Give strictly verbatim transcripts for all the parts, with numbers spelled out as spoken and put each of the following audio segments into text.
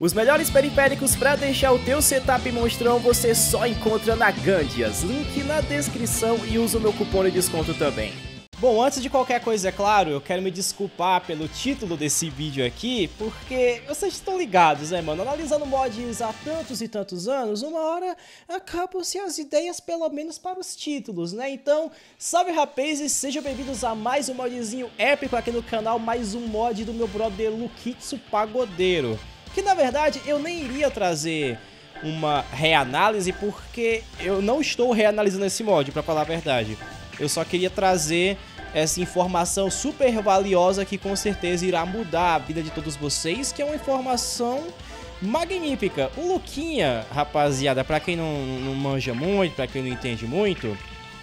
Os melhores periféricos para deixar o teu setup monstrão você só encontra na Gandias, link na descrição e usa o meu cupom de desconto também. Bom, antes de qualquer coisa, é claro, eu quero me desculpar pelo título desse vídeo aqui, porque vocês estão ligados, né, mano? Analisando mods há tantos e tantos anos, uma hora acabam-se as ideias, pelo menos para os títulos, né? Então, salve rapazes, sejam bem-vindos a mais um modzinho épico aqui no canal, mais um mod do meu brother Lukitsu Pagodeiro. Que na verdade eu nem iria trazer uma reanálise, porque eu não estou reanalisando esse mod, pra falar a verdade. Eu só queria trazer essa informação super valiosa que com certeza irá mudar a vida de todos vocês, que é uma informação magnífica. O Luquinha, rapaziada, pra quem não, não manja muito, pra quem não entende muito,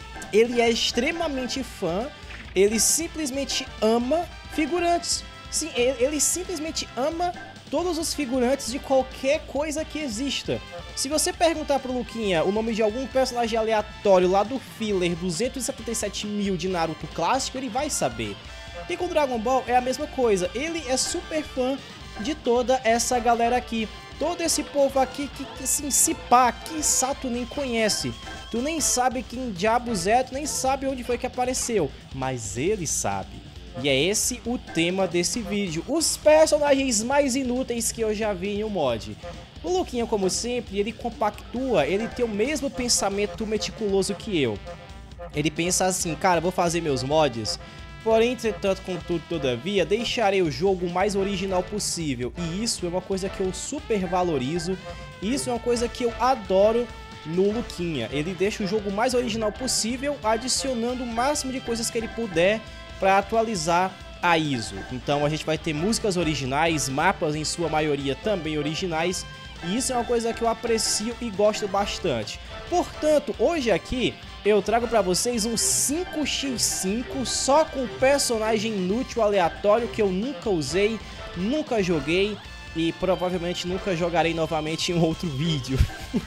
ele é extremamente fã, ele simplesmente ama figurantes. Sim, ele, ele simplesmente ama todos os figurantes de qualquer coisa que exista. Se você perguntar pro Luquinha o nome de algum personagem aleatório lá do filler duzentos e setenta e sete mil de Naruto clássico, ele vai saber. E com Dragon Ball é a mesma coisa, ele é super fã de toda essa galera aqui. Todo esse povo aqui que, que assim, se pá, quiçá tu nem conhece. Tu nem sabe quem diabos é, tu nem sabe onde foi que apareceu. Mas ele sabe. E é esse o tema desse vídeo, os personagens mais inúteis que eu já vi em um mod. O Luquinha, como sempre, ele compactua, ele tem o mesmo pensamento meticuloso que eu. Ele pensa assim, cara, vou fazer meus mods, porém, entretanto, contudo, todavia, deixarei o jogo o mais original possível. E isso é uma coisa que eu super valorizo, isso é uma coisa que eu adoro no Luquinha. Ele deixa o jogo o mais original possível, adicionando o máximo de coisas que ele puder para atualizar a I S O. Então a gente vai ter músicas originais, mapas em sua maioria também originais, e isso é uma coisa que eu aprecio e gosto bastante. Portanto, hoje aqui eu trago para vocês um cinco por cinco só com personagem inútil aleatório que eu nunca usei, nunca joguei e provavelmente nunca jogarei novamente em outro vídeo.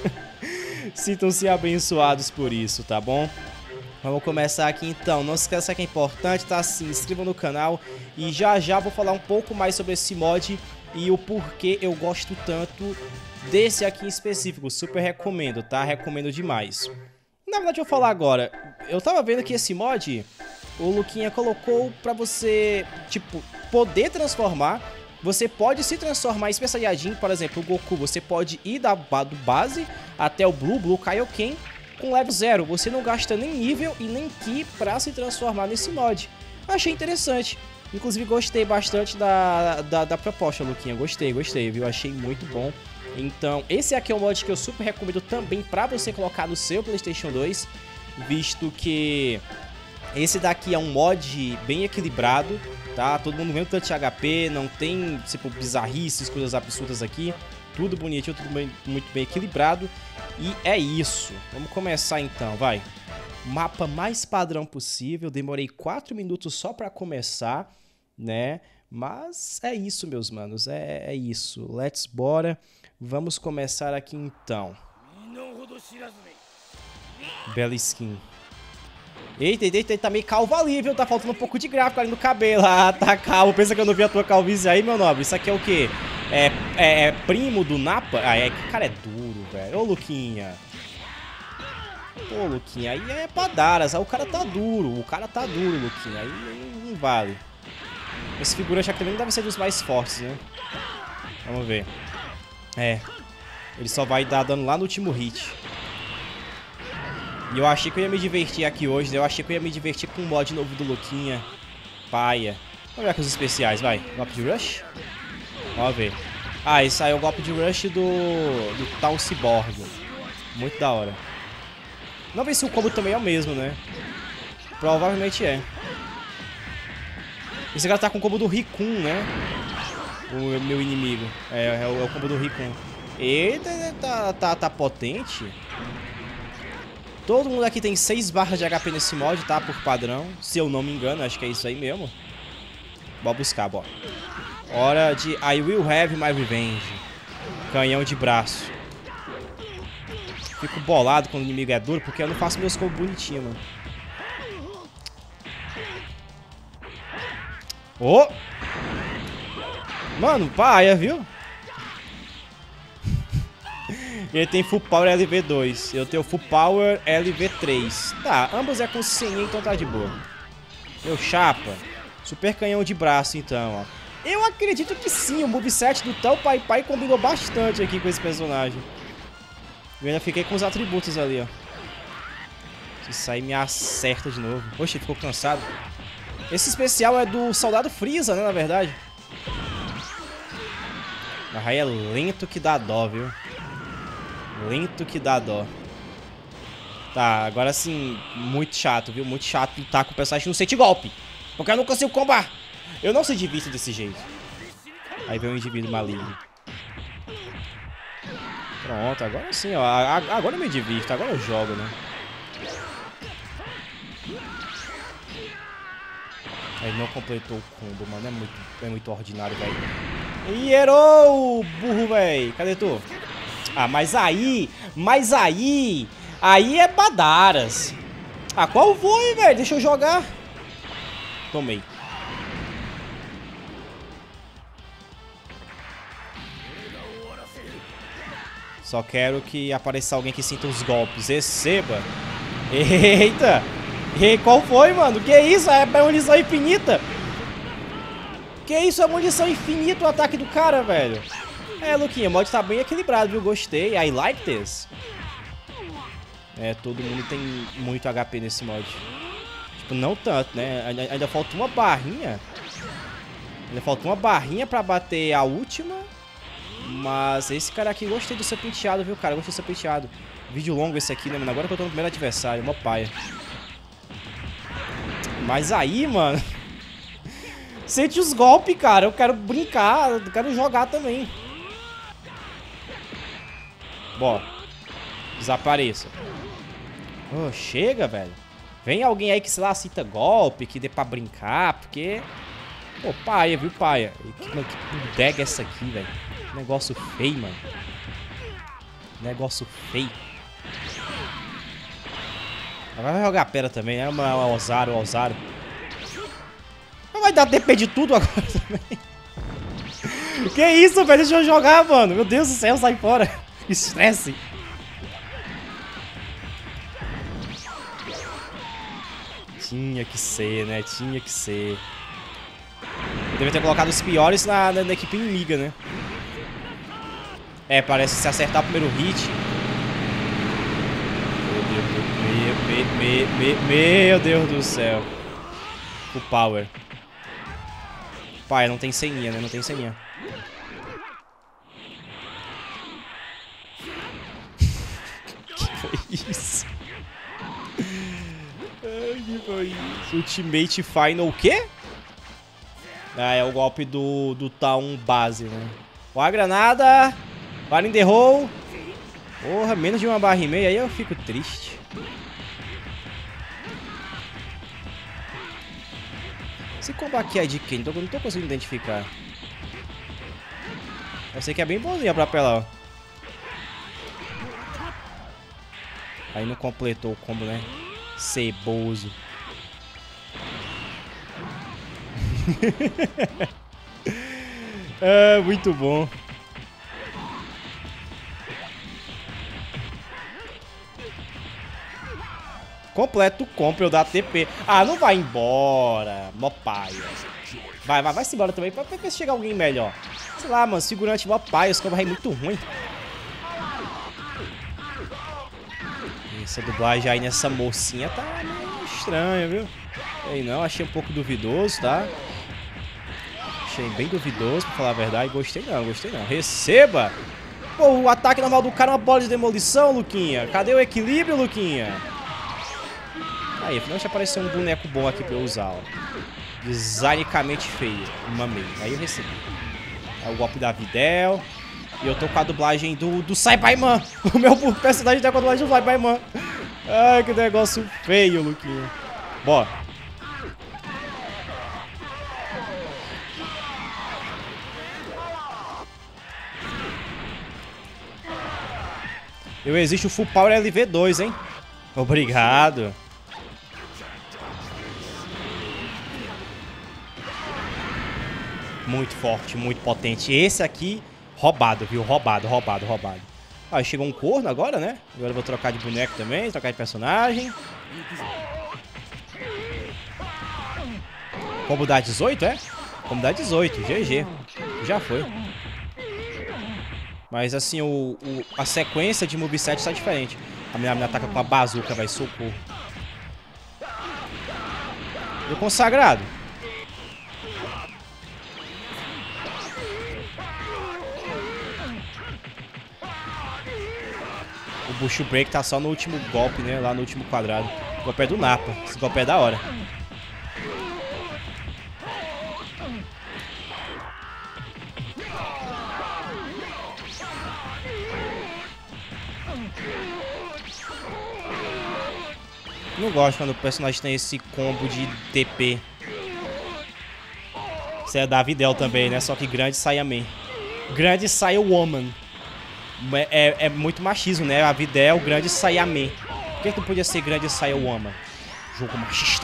Sintam-se abençoados por isso, tá bom? Vamos começar aqui então, não se esqueça que é importante, tá? Se inscreva no canal e já já vou falar um pouco mais sobre esse mod e o porquê eu gosto tanto desse aqui em específico, super recomendo, tá? Recomendo demais. Na verdade eu vou falar agora, eu tava vendo que esse mod, o Luquinha colocou pra você, tipo, poder transformar, você pode se transformar em Super Saiyajin, por exemplo, o Goku, você pode ir da, do base até o Blue, Blue Kaioken, com level zero, você não gasta nem nível e nem ki pra se transformar nesse mod. Achei interessante. Inclusive gostei bastante da, da, da proposta, Luquinha. Gostei, gostei, viu? Achei muito bom. Então, esse aqui é um mod que eu super recomendo também pra você colocar no seu PlayStation dois, visto que esse daqui é um mod bem equilibrado, tá? Todo mundo vendo tanto de H P, não tem, tipo, bizarrices, coisas absurdas aqui. Tudo bonitinho, tudo bem, muito bem equilibrado. E é isso. Vamos começar então, vai. Mapa mais padrão possível. Demorei quatro minutos só pra começar, né? Mas é isso, meus manos. É, é isso. Let's bora. Vamos começar aqui então. Bela skin. Eita, eita, eita, tá meio calvo ali, viu? Tá faltando um pouco de gráfico ali no cabelo. Ah, tá calvo. Pensa que eu não vi a tua calvície aí, meu nobre? Isso aqui é o quê? É, é, é primo do Nappa? Ah, é que o cara é duro, velho. Ô, Luquinha. Ô, Luquinha, aí é padaras. Aí o cara tá duro. O cara tá duro, Luquinha. Aí, aí não vale. Esse figurante aqui também não deve ser dos mais fortes, né? Vamos ver. É. Ele só vai dar dano lá no último hit. E eu achei que eu ia me divertir aqui hoje, né? Eu achei que eu ia me divertir com o mod novo do Luquinha. Paia. Vamos ver com os especiais, vai. Golpe de Rush. Vamos ver. Ah, esse aí é o golpe de Rush do, do Tal Cyborg. Muito da hora. Vamos ver se o combo também é o mesmo, né? Provavelmente é. Esse cara tá com o combo do Rikun, né? O meu inimigo. É, é, o, é o combo do Rikun. Eita, tá, tá, tá potente. Todo mundo aqui tem seis barras de H P nesse mod, tá? Por padrão. Se eu não me engano, acho que é isso aí mesmo. Bora buscar, bora. Hora de I Will Have My Revenge. Canhão de braço. Fico bolado quando o inimigo é duro, porque eu não faço meus combos bonitinhos, mano. Ô! Oh! Mano, paia, viu? Ele tem Full Power L V dois. Eu tenho Full Power L V três. Tá, ambos é com cem, então tá de boa. Meu chapa. Super canhão de braço, então, ó. Eu acredito que sim, o moveset do Tao Pai Pai combinou bastante aqui com esse personagem. Eu ainda fiquei com os atributos ali, ó. Se sair, me acerta de novo. Oxe, ficou cansado. Esse especial é do Soldado Freeza, né, na verdade. Mas aí é lento que dá dó, viu? Lento que dá dó. Tá, agora sim, muito chato, viu? Muito chato lutar com o personagem que não sente golpe. Porque eu não consigo combar. Eu não sei de vista desse jeito. Aí vem um indivíduo maligno. Pronto, agora sim, ó. Agora eu me divirto, agora eu jogo, né? Aí não completou o combo, mano. É muito, é muito ordinário, velho. Ih, errou, burro, velho. Cadê tu? Ah, mas aí... Mas aí... Aí é badaras. Ah, qual foi, velho? Deixa eu jogar. Tomei. Só quero que apareça alguém que sinta os golpes. Receba. Eita. E qual foi, mano? Que isso? É munição infinita? Que isso? É munição infinita o ataque do cara, velho. É, Luquinha, o mod tá bem equilibrado, viu? Gostei. I like this. É, todo mundo tem muito H P nesse mod. Tipo, não tanto, né? Ainda, ainda falta uma barrinha. Ainda falta uma barrinha pra bater a última. Mas esse cara aqui, gostei do seu penteado, viu, cara? Gostei do seu penteado. Vídeo longo esse aqui, né, mano? Agora que eu tô no primeiro adversário, uma paia. Mas aí, mano... Sente os golpes, cara. Eu quero brincar, eu quero jogar também. Bom. Desapareça. Oh, chega, velho. Vem alguém aí que, sei lá, cita golpe, que dê pra brincar, porque... Pô, paia, viu, paia? Que, que bodega é essa aqui, velho? Negócio feio, mano. Negócio feio. Agora vai jogar pera também, né? O Ozaru, o Ozaru. Vai dar D P de tudo agora também. Que isso, velho? Deixa eu jogar, mano. Meu Deus do céu, sai fora. Estresse. Tinha que ser, né? Tinha que ser. Eu devia ter colocado os piores na, na, na equipe inimiga, né? É, parece que se acertar o primeiro hit... Meu Deus, meu, meu, meu Deus do céu. O power. Pai, não tem senha, né? Não tem senha. Que foi isso? Ai, que foi isso? Ultimate Final o quê? Ah, é o golpe do, do Taun base, né? Ó a granada. Para in the hole. Porra, menos de uma barra e meia. Aí eu fico triste. Esse combo aqui é de quem? Eu não tô conseguindo identificar. Eu sei que é bem bonzinho pra apelar, ó. Aí não completou o combo, né? Ceboso. É, muito bom. Completo o combo, eu dar T P. Ah, não vai embora. Mó paia. Vai, vai, vai-se embora também. Pra ver se chegar alguém melhor. Sei lá, mano. Figurante mó paia. Esse combo é muito ruim. Essa dublagem aí nessa mocinha tá meio estranha, viu? Sei não, achei um pouco duvidoso, tá? Achei bem duvidoso, pra falar a verdade. Gostei não, gostei não. Receba! Pô, o ataque normal do cara é uma bola de demolição, Luquinha. Cadê o equilíbrio, Luquinha? Aí, finalmente apareceu um boneco bom aqui pra eu usar, ó. Designicamente feio. Mamei. Aí eu recebi. É o golpe da Videl. E eu tô com a dublagem do, do Saibaiman. O meu personagem tá com a dublagem do Saibaiman. Ai, que negócio feio, Luquinha. Bora. Eu exijo o Full Power L V dois, hein? Obrigado. Muito forte, muito potente. Esse aqui, roubado, viu? Roubado, roubado, roubado. Ah, chegou um corno agora, né? Agora eu vou trocar de boneco também, trocar de personagem. Combo dá dezoito, é? Combo dá dezoito, G G. Já foi. Mas assim, o, o, a sequência de moveset tá diferente. A minha me ataca com a bazuca, vai, socorro. E o consagrado? O Bush Break tá só no último golpe, né? Lá no último quadrado. O golpe é do Napa. Esse golpe é da hora. Não gosto quando o personagem tem esse combo de T P. Isso é da Videl também, né? Só que grande sai a man. Grande sai o woman. É, é, é muito machismo, né? A Videl, grande sai a man. Por que que não podia ser grande sai o woman? Jogo machista.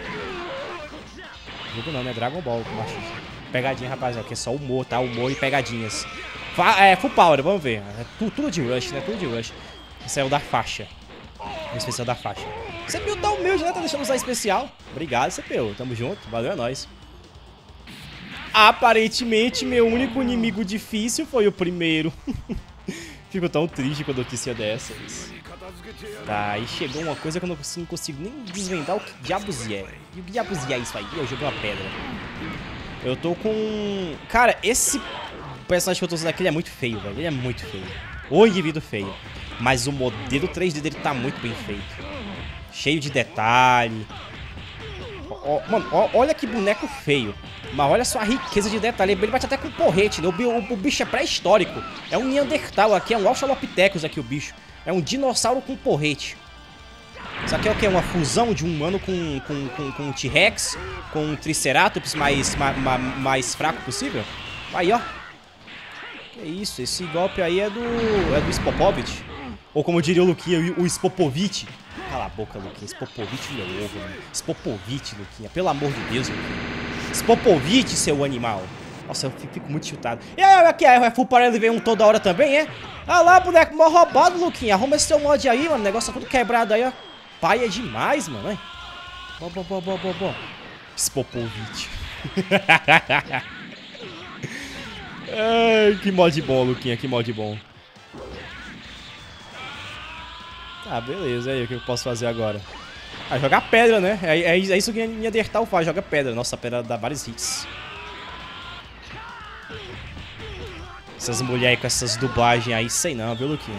Jogo não, né? Dragon Ball machista. Pegadinha, rapaziada, que é só humor, tá? Humor e pegadinhas. Fa é, full power, vamos ver. É tudo, tudo de rush, né? Tudo de rush. Esse é o da faixa. O especial da faixa. C P U tá humilde, né? Tá deixando usar especial. Obrigado, C P U. Tamo junto. Valeu, é nóis. Aparentemente, meu único inimigo difícil foi o primeiro. Fico tão triste com a notícia dessas. Tá, e chegou uma coisa que eu não consigo, não consigo nem desvendar o que diabos é. E o que diabos é isso aí? Eu joguei uma pedra. Eu tô com... Cara, esse personagem que eu tô usando aqui, ele é muito feio, velho. Ele é muito feio. O indivíduo feio. Mas o modelo três D dele tá muito bem feito. Cheio de detalhe. Ó, mano, ó, olha que boneco feio. Mas olha só a riqueza de detalhe. Ele bate até com porrete, né? O, o, o bicho é pré-histórico. É um Neandertal aqui, é um Australopithecus aqui o bicho. É um dinossauro com porrete. Isso aqui é o que? Uma fusão de um humano com, com, com, com um T-Rex, com um Triceratops mais, ma, ma, mais fraco possível. Aí, ó. Que isso, esse golpe aí é do, é do Spopovich. Ou como diria o Luquinha, o Spopovich. Cala a boca, Luquinha. Spopovich, meu ovo, mano. Spopovich, Luquinha. Pelo amor de Deus, Luquinha. Spopovich, seu animal. Nossa, eu fico muito chutado. E aí, aqui, é full para ele ver um toda hora também, é? Ah lá, boneco mó roubado, Luquinha. Arruma esse seu mod aí, mano. O negócio tá tudo quebrado aí, ó. Pai é demais, mano, hein? Bom, bom, bom, bom, bom, bom. Spopovich. Ai, que mod bom, Luquinha. Que mod bom. Ah, beleza. Aí, o que eu posso fazer agora? Ah, jogar pedra, né? É, é, é isso que a Neandertal faz, joga pedra. Nossa, a pedra dá vários hits. Essas mulheres com essas dublagens aí, sei não, viu, Luquinha?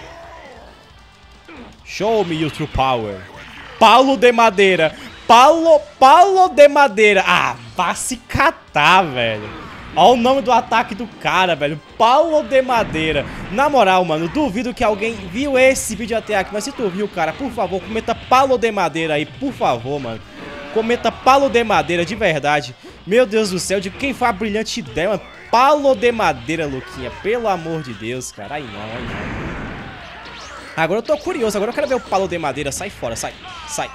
Show me your true power. Paulo de Madeira. Paulo, Paulo de Madeira. Ah, vai se catar, velho. Olha o nome do ataque do cara, velho. Paulo de Madeira. Na moral, mano, duvido que alguém viu esse vídeo até aqui. Mas se tu viu, cara, por favor, comenta Paulo de Madeira aí, por favor, mano. Comenta Paulo de Madeira, de verdade. Meu Deus do céu, de quem foi a brilhante ideia, mano. Paulo de Madeira, Luquinha. Pelo amor de Deus, cara. Aí não, aí não. Agora eu tô curioso, agora eu quero ver o Paulo de Madeira. Sai fora, sai, sai.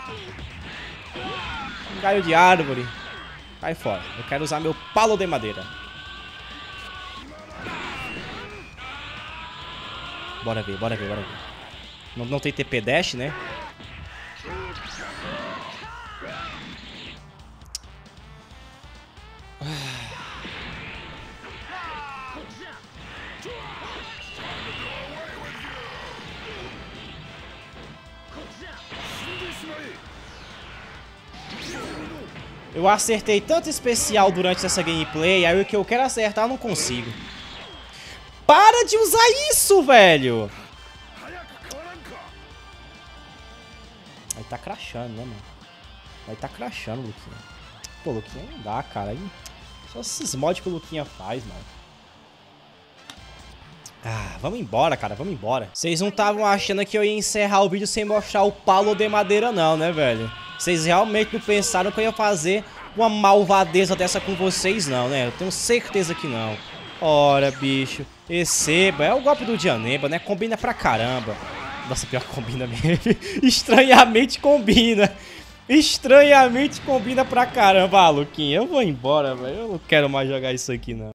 Um galho de árvore. Sai fora. Eu quero usar meu Paulo de Madeira. Bora ver, bora ver, bora ver. Não, não tem T P Dash, né? Eu acertei tanto especial durante essa gameplay, aí o que eu quero acertar eu não consigo. Para de usar isso, velho! Aí tá crashando, né, mano? Aí tá crashando, Luquinha. Pô, Luquinha não dá, cara. Aí, só esses mods que o Luquinha faz, mano. Ah, vamos embora, cara, vamos embora. Vocês não estavam achando que eu ia encerrar o vídeo sem mostrar o Paulo de Madeira, não, né, velho? Vocês realmente não pensaram que eu ia fazer uma malvadeza dessa com vocês, não, né? Eu tenho certeza que não. Ora, bicho. Receba. É o golpe do Janemba, né? Combina pra caramba. Nossa, pior que combina mesmo. Estranhamente combina. Estranhamente combina pra caramba. Ah, Luquinha, eu vou embora, velho. Eu não quero mais jogar isso aqui, não.